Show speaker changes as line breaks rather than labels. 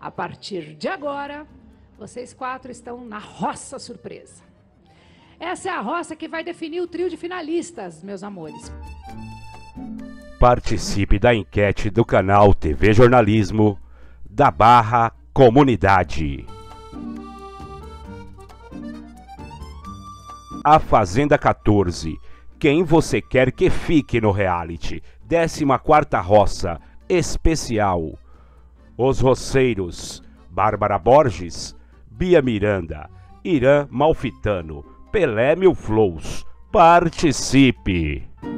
A partir de agora, vocês 4 estão na roça surpresa. Essa é a roça que vai definir o trio de finalistas, meus amores.
Participe da enquete do canal TV Jornalismo da Barra Comunidade. A Fazenda 14. Quem você quer que fique no reality? 14ª Roça Especial. Os roceiros: Bárbara Borges, Bia Miranda, Irã Malfitano, Pelé Mil Flows. Participe!